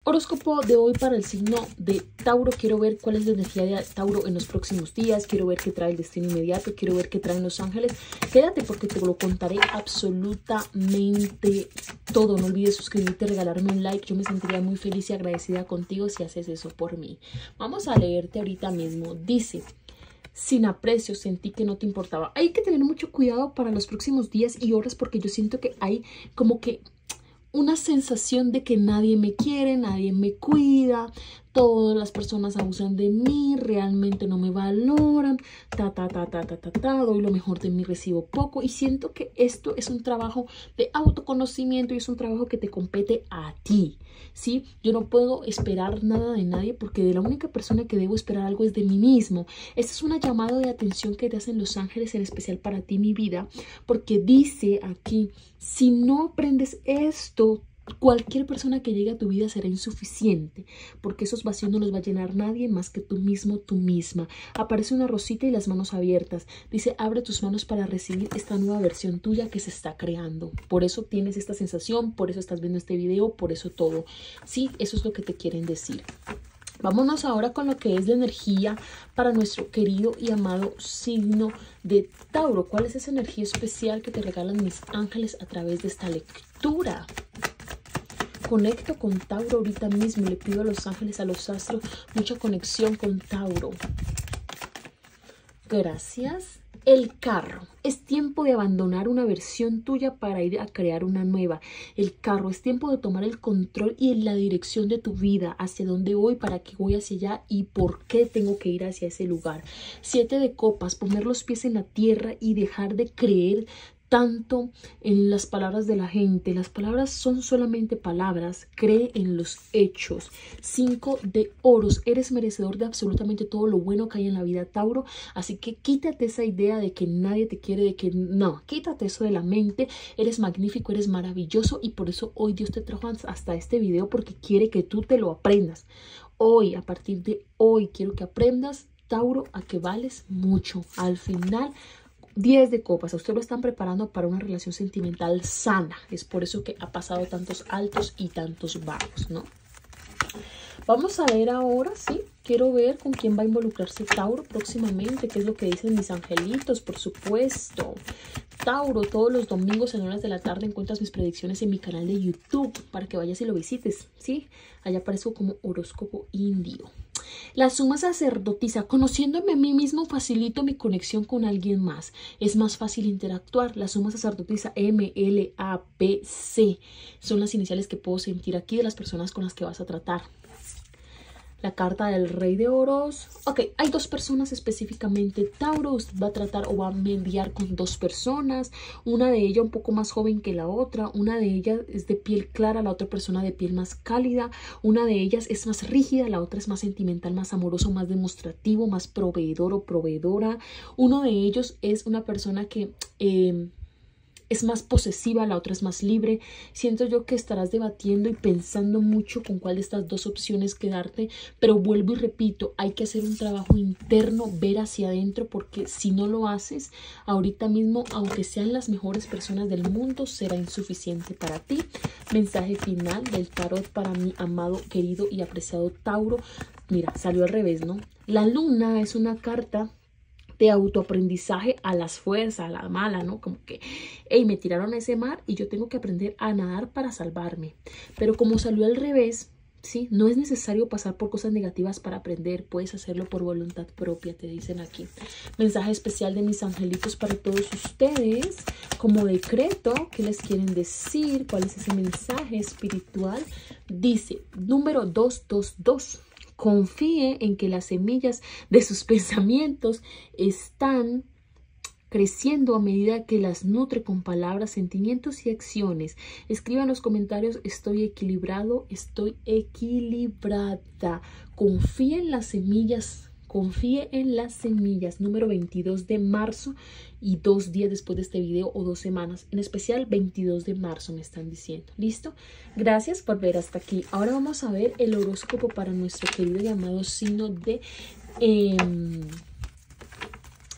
Horóscopo de hoy para el signo de Tauro. Quiero ver cuál es la energía de Tauro en los próximos días. Quiero ver qué trae el destino inmediato. Quiero ver qué traen los ángeles. Quédate porque te lo contaré absolutamente todo. No olvides suscribirte, regalarme un like. Yo me sentiría muy feliz y agradecida contigo si haces eso por mí. Vamos a leerte ahorita mismo. Dice: sin aprecio, sentí que no te importaba. Hay que tener mucho cuidado para los próximos días y horas porque yo siento que hay como que una sensación de que nadie me quiere, nadie me cuida, todas las personas abusan de mí, realmente no me valoran, doy lo mejor de mí, recibo poco. Y siento que esto es un trabajo de autoconocimiento y es un trabajo que te compete a ti, ¿sí? Yo no puedo esperar nada de nadie porque de la única persona que debo esperar algo es de mí mismo. Esta es una llamada de atención que te hacen los ángeles, en especial para ti, mi vida, porque dice aquí: si no aprendes esto, cualquier persona que llegue a tu vida será insuficiente, porque esos vacíos no los va a llenar nadie más que tú mismo, tú misma. Aparece una rosita y las manos abiertas. Dice: abre tus manos para recibir esta nueva versión tuya que se está creando. Por eso tienes esta sensación, por eso estás viendo este video, por eso todo. Sí, eso es lo que te quieren decir. Vámonos ahora con lo que es la energía para nuestro querido y amado signo de Tauro. ¿Cuál es esa energía especial que te regalan mis ángeles a través de esta lectura? Conecto con Tauro ahorita mismo. Le pido a los ángeles, a los astros, mucha conexión con Tauro. Gracias. El carro. Es tiempo de abandonar una versión tuya para ir a crear una nueva. El carro. Es tiempo de tomar el control y la dirección de tu vida. Hacia dónde voy, para qué voy hacia allá y por qué tengo que ir hacia ese lugar. 7 de copas. Poner los pies en la tierra y dejar de creer tanto en las palabras de la gente. Las palabras son solamente palabras. Cree en los hechos. 5 de oros. Eres merecedor de absolutamente todo lo bueno que hay en la vida, Tauro. Así que quítate esa idea de que nadie te quiere, de que no. Quítate eso de la mente. Eres magnífico, eres maravilloso y por eso hoy Dios te trajo hasta este video, porque quiere que tú te lo aprendas. Hoy, a partir de hoy, quiero que aprendas, Tauro, a que vales mucho. Al final, 10 de copas, a usted lo están preparando para una relación sentimental sana. Es por eso que ha pasado tantos altos y tantos bajos, ¿no? Vamos a ver ahora, sí, quiero ver con quién va a involucrarse Tauro próximamente, qué es lo que dicen mis angelitos, por supuesto. Tauro, todos los domingos en horas de la tarde encuentras mis predicciones en mi canal de YouTube para que vayas y lo visites, ¿sí? Allá aparezco como horóscopo indio. La suma sacerdotisa. Conociéndome a mí mismo facilito mi conexión con alguien más. Es más fácil interactuar. La suma sacerdotisa, MLAPC. Son las iniciales que puedo sentir aquí de las personas con las que vas a tratar. La carta del rey de oros. Ok, hay 2 personas específicamente. Tauro va a tratar o va a mediar con 2 personas. Una de ellas un poco más joven que la otra. Una de ellas es de piel clara, la otra persona de piel más cálida. Una de ellas es más rígida, la otra es más sentimental, más amoroso, más demostrativo, más proveedor o proveedora. Uno de ellos es una persona que es más posesiva, la otra es más libre. Siento yo que estarás debatiendo y pensando mucho con cuál de estas 2 opciones quedarte, pero vuelvo y repito, hay que hacer un trabajo interno, ver hacia adentro, porque si no lo haces, ahorita mismo, aunque sean las mejores personas del mundo, será insuficiente para ti. Mensaje final del tarot para mi amado, querido y apreciado Tauro. Mira, salió al revés, ¿no? La luna es una carta de autoaprendizaje a las fuerzas, a la mala, ¿no? Como que, hey, me tiraron a ese mar y yo tengo que aprender a nadar para salvarme. Pero como salió al revés, ¿sí? No es necesario pasar por cosas negativas para aprender. Puedes hacerlo por voluntad propia, te dicen aquí. Mensaje especial de mis angelitos para todos ustedes. Como decreto, ¿qué les quieren decir? ¿Cuál es ese mensaje espiritual? Dice, número 222. Confíe en que las semillas de sus pensamientos están creciendo a medida que las nutre con palabras, sentimientos y acciones. Escriba en los comentarios: estoy equilibrado, estoy equilibrada. Confíe en las semillas. Confíe en las semillas. Número 22 de marzo y 2 días después de este video o 2 semanas. En especial 22 de marzo me están diciendo. ¿Listo? Gracias por ver hasta aquí. Ahora vamos a ver el horóscopo para nuestro querido y amado signo de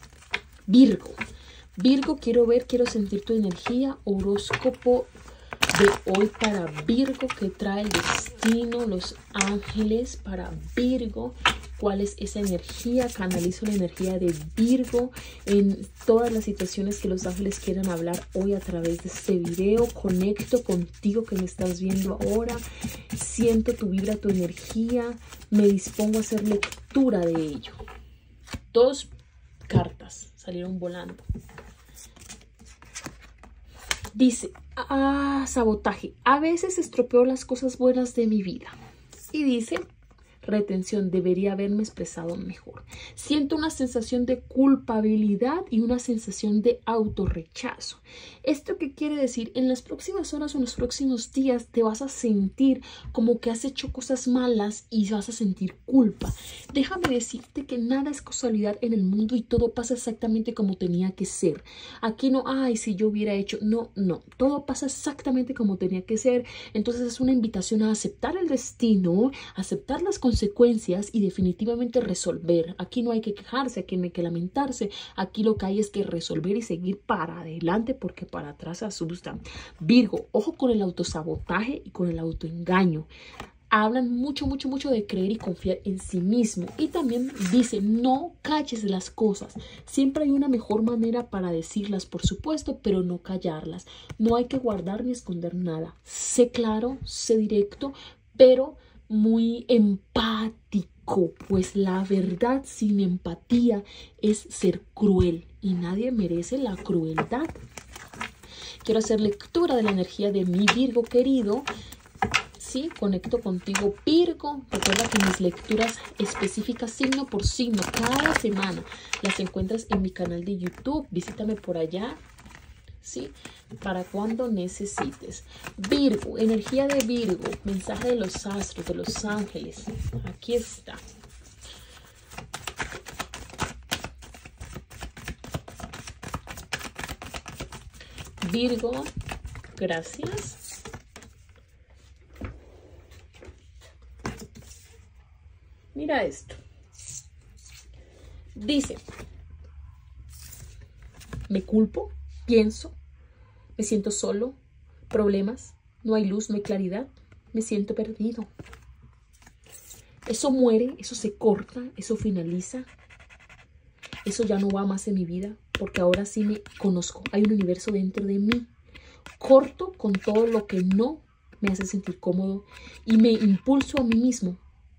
Virgo. Virgo, quiero ver, quiero sentir tu energía. Horóscopo de hoy para Virgo, que trae el destino, los ángeles para Virgo. ¿Cuál es esa energía? Canalizo la energía de Virgo en todas las situaciones que los ángeles quieran hablar hoy a través de este video. Conecto contigo que me estás viendo ahora. Siento tu vibra, tu energía. Me dispongo a hacer lectura de ello. 2 cartas salieron volando. Dice, sabotaje. A veces estropeo las cosas buenas de mi vida. Y dice, retención, debería haberme expresado mejor. Siento una sensación de culpabilidad y una sensación de autorrechazo. ¿Esto qué quiere decir? En las próximas horas o en los próximos días te vas a sentir como que has hecho cosas malas y vas a sentir culpa. Déjame decirte que nada es casualidad en el mundo y todo pasa exactamente como tenía que ser. Aquí no, ay, si yo hubiera hecho, no, todo pasa exactamente como tenía que ser. Entonces es una invitación a aceptar el destino, aceptar las consecuencias y definitivamente resolver. Aquí no hay que quejarse, aquí no hay que lamentarse. Aquí lo que hay es que resolver y seguir para adelante porque para atrás asustan. Virgo, ojo con el autosabotaje y con el autoengaño. Hablan mucho de creer y confiar en sí mismo. Y también dice, no calles las cosas. Siempre hay una mejor manera para decirlas, por supuesto, pero no callarlas. No hay que guardar ni esconder nada. Sé claro, sé directo, pero muy empático, pues la verdad sin empatía es ser cruel y nadie merece la crueldad. Quiero hacer lectura de la energía de mi Virgo querido. Sí, conecto contigo, Virgo. Recuerda que mis lecturas específicas signo por signo cada semana las encuentras en mi canal de YouTube. Visítame por allá. ¿Sí? Para cuando necesites. Virgo, energía de Virgo, mensaje de los astros, de los ángeles. Aquí está. Virgo, gracias. Mira esto. Dice, me culpo. Pienso, me siento solo, problemas, no hay luz, no hay claridad, me siento perdido. Eso muere, eso se corta, eso finaliza, eso ya no va más en mi vida, porque ahora sí me conozco, hay un universo dentro de mí. Corto con todo lo que no me hace sentir cómodo y me impulso a mí mismo.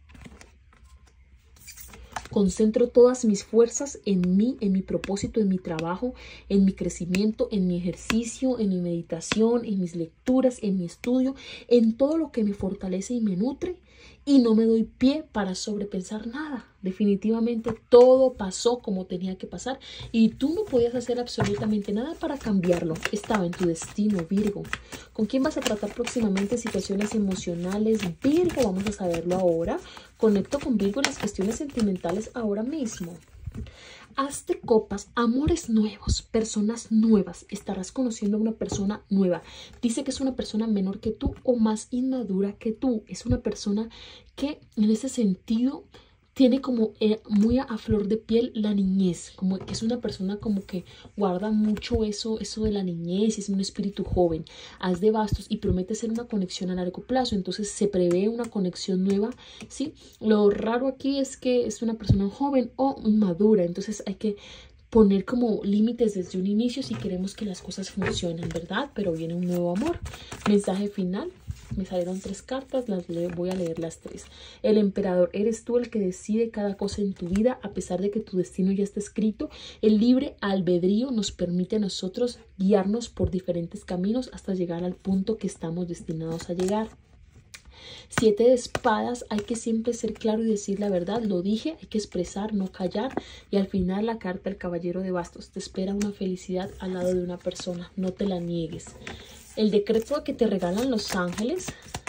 Concentro todas mis fuerzas en mí, en mi propósito, en mi trabajo, en mi crecimiento, en mi ejercicio, en mi meditación, en mis lecturas, en mi estudio, en todo lo que me fortalece y me nutre. Y no me doy pie para sobrepensar nada. Definitivamente todo pasó como tenía que pasar y tú no podías hacer absolutamente nada para cambiarlo. Estaba en tu destino, Virgo. ¿Con quién vas a tratar próximamente situaciones emocionales, Virgo? Vamos a saberlo ahora. Conecto con Virgo en las cuestiones sentimentales ahora mismo. Hazte copas, amores nuevos, personas nuevas. Estarás conociendo a una persona nueva. Dice que es una persona menor que tú o más inmadura que tú. Es una persona que en ese sentido tiene como muy a flor de piel la niñez. Como que es una persona como que guarda mucho eso de la niñez. Es un espíritu joven. Haz de bastos y promete ser una conexión a largo plazo. Entonces se prevé una conexión nueva, ¿sí? Lo raro aquí es que es una persona joven o inmadura. Entonces hay que poner como límites desde un inicio si queremos que las cosas funcionen, ¿verdad? Pero viene un nuevo amor. Mensaje final. Me salieron 3 cartas, voy a leer las 3. El emperador, eres tú el que decide cada cosa en tu vida, a pesar de que tu destino ya está escrito. El libre albedrío nos permite a nosotros guiarnos por diferentes caminos hasta llegar al punto que estamos destinados a llegar. 7 de espadas, hay que siempre ser claro y decir la verdad, lo dije, hay que expresar, no callar. Y al final la carta del caballero de bastos, te espera una felicidad al lado de una persona, no te la niegues. El decreto que te regalan los ángeles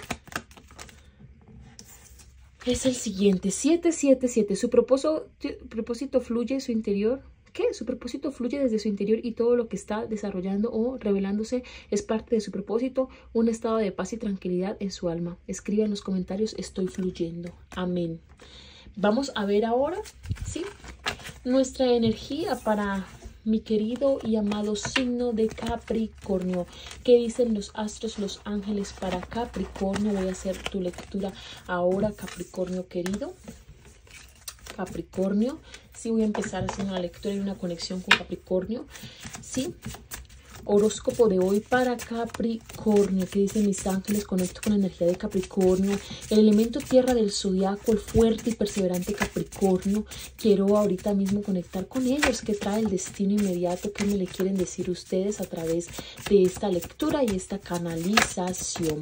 es el siguiente, 777. Su propósito fluye en su interior. ¿Qué? Su propósito fluye desde su interior y todo lo que está desarrollando o revelándose es parte de su propósito, un estado de paz y tranquilidad en su alma. Escribe en los comentarios, estoy fluyendo. Amén. Vamos a ver ahora, ¿sí? Nuestra energía para mi querido y amado signo de Capricornio. ¿Qué dicen los astros, los ángeles para Capricornio? Voy a hacer tu lectura ahora, Capricornio querido. Capricornio, sí, voy a empezar haciendo una lectura y una conexión con Capricornio. Sí, horóscopo de hoy para Capricornio. ¿Qué dicen mis ángeles? Conecto con la energía de Capricornio, el elemento tierra del zodiaco, el fuerte y perseverante Capricornio. Quiero ahorita mismo conectar con ellos. ¿Qué trae el destino inmediato? ¿Qué me le quieren decir ustedes a través de esta lectura y esta canalización?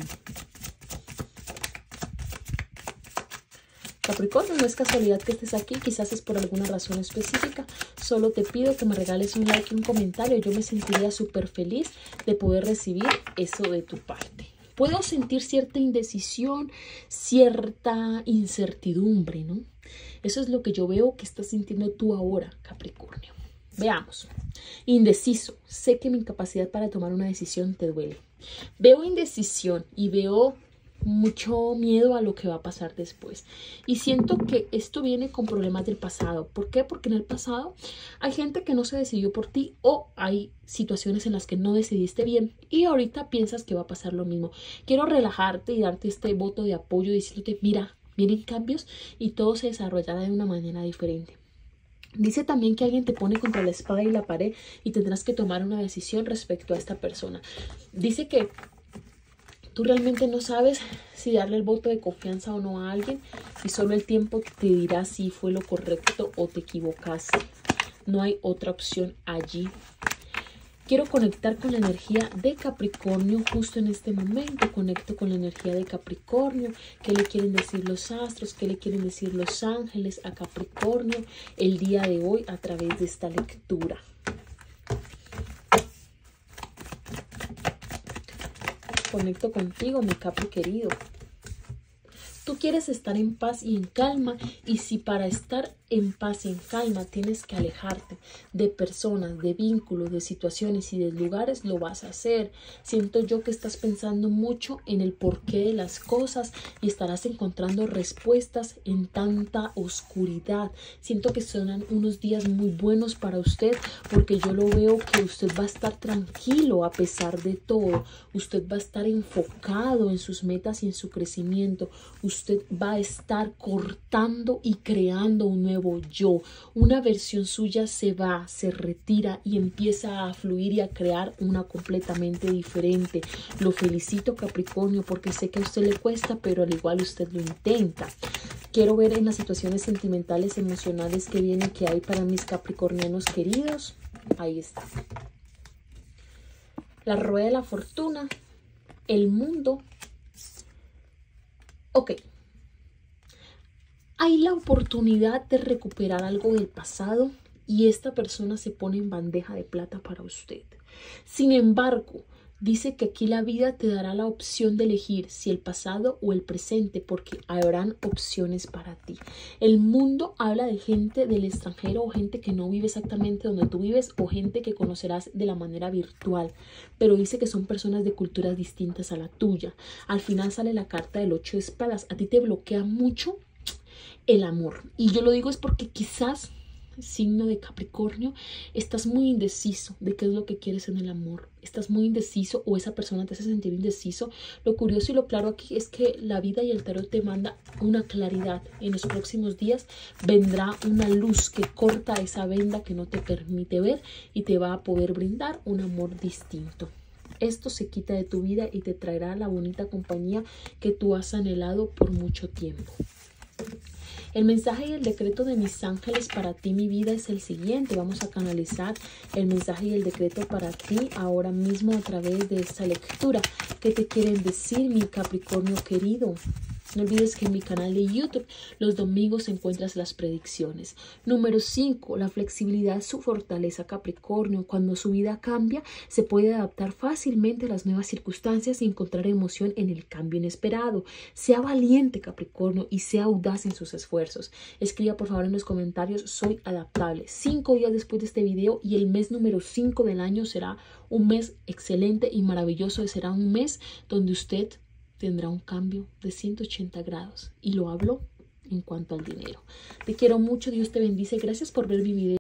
Capricornio, no es casualidad que estés aquí, quizás es por alguna razón específica. Solo te pido que me regales un like y un comentario. Yo me sentiría súper feliz de poder recibir eso de tu parte. Puedo sentir cierta indecisión, cierta incertidumbre, ¿no? Eso es lo que yo veo que estás sintiendo tú ahora, Capricornio. Veamos. Indeciso. Sé que mi incapacidad para tomar una decisión te duele. Veo indecisión y veo mucho miedo a lo que va a pasar después. Y siento que esto viene con problemas del pasado. ¿Por qué? Porque en el pasado hay gente que no se decidió por ti o hay situaciones en las que no decidiste bien y ahorita piensas que va a pasar lo mismo. Quiero relajarte y darte este voto de apoyo diciéndote, mira, vienen cambios y todo se desarrollará de una manera diferente. Dice también que alguien te pone contra la espada y la pared y tendrás que tomar una decisión respecto a esta persona. Dice que tú realmente no sabes si darle el voto de confianza o no a alguien y solo el tiempo te dirá si fue lo correcto o te equivocaste. No hay otra opción allí. Quiero conectar con la energía de Capricornio justo en este momento. Conecto con la energía de Capricornio. ¿Qué le quieren decir los astros? ¿Qué le quieren decir los ángeles a Capricornio el día de hoy a través de esta lectura? Conecto contigo, mi Capri querido. Tú quieres estar en paz y en calma, y si para estar en paz y en calma tienes que alejarte de personas, de vínculos, de situaciones y de lugares, lo vas a hacer. Siento yo que estás pensando mucho en el porqué de las cosas y estarás encontrando respuestas en tanta oscuridad. Siento que son unos días muy buenos para usted porque yo lo veo que usted va a estar tranquilo a pesar de todo. Usted va a estar enfocado en sus metas y en su crecimiento. Usted va a estar cortando y creando un nuevo yo. Una versión suya se va, se retira y empieza a fluir y a crear una completamente diferente. Lo felicito, Capricornio, porque sé que a usted le cuesta, pero al igual usted lo intenta. Quiero ver en las situaciones sentimentales, emocionales que vienen, que hay para mis capricornianos queridos. Ahí está. La rueda de la fortuna, el mundo. Ok. Hay la oportunidad de recuperar algo del pasado y esta persona se pone en bandeja de plata para usted. Sin embargo, dice que aquí la vida te dará la opción de elegir si el pasado o el presente, porque habrán opciones para ti. El mundo habla de gente del extranjero o gente que no vive exactamente donde tú vives o gente que conocerás de la manera virtual, pero dice que son personas de culturas distintas a la tuya. Al final sale la carta del 8 de espadas. A ti te bloquea mucho el amor. Y yo lo digo es porque quizás, signo de Capricornio, estás muy indeciso de qué es lo que quieres en el amor. Estás muy indeciso o esa persona te hace sentir indeciso. Lo curioso y lo claro aquí es que la vida y el tarot te manda una claridad. En los próximos días vendrá una luz que corta esa venda que no te permite ver y te va a poder brindar un amor distinto. Esto se quita de tu vida y te traerá la bonita compañía que tú has anhelado por mucho tiempo. El mensaje y el decreto de mis ángeles para ti, mi vida, es el siguiente. Vamos a canalizar el mensaje y el decreto para ti ahora mismo a través de esta lectura. ¿Qué te quieren decir, mi Capricornio querido? No olvides que en mi canal de YouTube los domingos encuentras las predicciones. Número 5. La flexibilidad es su fortaleza, Capricornio. Cuando su vida cambia, se puede adaptar fácilmente a las nuevas circunstancias y encontrar emoción en el cambio inesperado. Sea valiente, Capricornio, y sea audaz en sus esfuerzos. Escriba por favor en los comentarios, soy adaptable. 5 días después de este video y el mes número 5 del año será un mes excelente y maravilloso. Será un mes donde usted tendrá un cambio de 180 grados y lo hablo en cuanto al dinero. Te quiero mucho, Dios te bendice. Gracias por ver mi video.